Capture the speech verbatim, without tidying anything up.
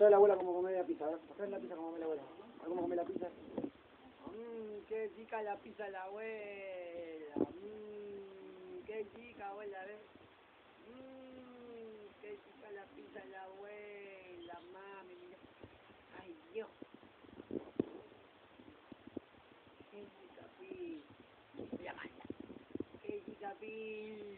Mostrar a la abuela cómo comer la pizza, a ver. Mostrar la pizza cómo come la abuela. A ver cómo come la pizza. Mmm, qué chica la pizza la abuela. Mmm, qué chica abuela, ¿ves? Mmm, qué chica la pizza la abuela, mami, mira. Ay, Dios. Qué chica pizza. Mira, manda. Qué chica pizza.